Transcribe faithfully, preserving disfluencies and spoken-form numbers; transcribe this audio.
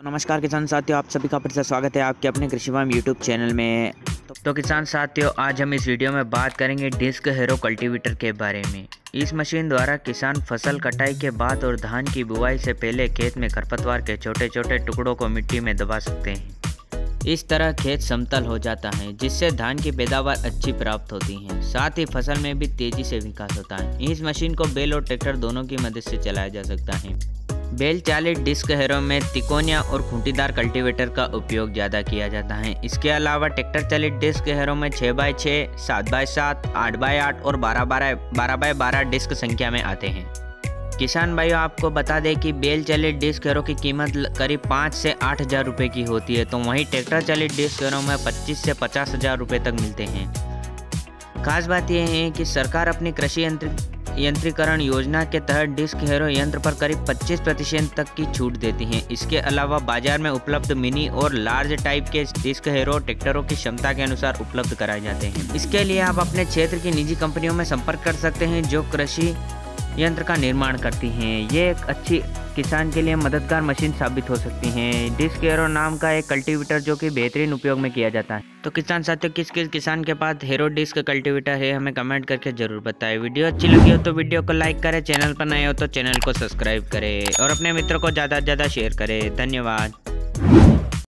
तो नमस्कार किसान साथियों, आप सभी का फिर से स्वागत है आपके अपने कृषि फार्म यूट्यूब चैनल में। तो, तो किसान साथियों, आज हम इस वीडियो में बात करेंगे डिस्क हेरो कल्टीवेटर के बारे में। इस मशीन द्वारा किसान फसल कटाई के बाद और धान की बुआई से पहले खेत में खरपतवार के छोटे छोटे टुकड़ों को मिट्टी में दबा सकते हैं। इस तरह खेत समतल हो जाता है, जिससे धान की पैदावार अच्छी प्राप्त होती है। साथ ही फसल में भी तेजी से विकास होता है। इस मशीन को बैल और ट्रैक्टर दोनों की मदद से चलाया जा सकता है। बैल चालित डिस्क हेरो में तिकोनिया और खूंटीदार कल्टीवेटर का उपयोग ज़्यादा किया जाता है। इसके अलावा ट्रैक्टर चालित डिस्क हेरो में छः बाई छः, सात बाई सात, आठ बाई आठ और बारह बारह बारह बाई बारह डिस्क संख्या में आते हैं। किसान भाइयों, आपको बता दें कि बैल चालित डिस्क हेरो की कीमत करीब पाँच से आठ हज़ार रुपये की होती है, तो वहीं ट्रैक्टर चालित डिस्क हेरो में पच्चीस से पचास हज़ार रुपये तक मिलते हैं। खास बात यह है कि सरकार अपनी कृषि यंत्र यंत्रीकरण योजना के तहत डिस्क हेरो यंत्र पर करीब पच्चीस प्रतिशत तक की छूट देती है। इसके अलावा बाजार में उपलब्ध मिनी और लार्ज टाइप के डिस्क हेरो ट्रैक्टरों की क्षमता के अनुसार उपलब्ध कराए जाते हैं। इसके लिए आप अपने क्षेत्र की निजी कंपनियों में संपर्क कर सकते हैं जो कृषि यंत्र का निर्माण करती हैं। ये एक अच्छी किसान के लिए मददगार मशीन साबित हो सकती हैं। डिस्क हेरो नाम का एक कल्टीवेटर जो कि बेहतरीन उपयोग में किया जाता है। तो किसान साथियों, किस किस किसान के पास हेरो डिस्क कल्टीवेटर है, हमें कमेंट करके जरूर बताएं। वीडियो अच्छी लगी हो तो वीडियो को लाइक करें, चैनल पर नए हो तो चैनल को सब्सक्राइब करें और अपने मित्रों को ज़्यादा से ज़्यादा शेयर करें। धन्यवाद।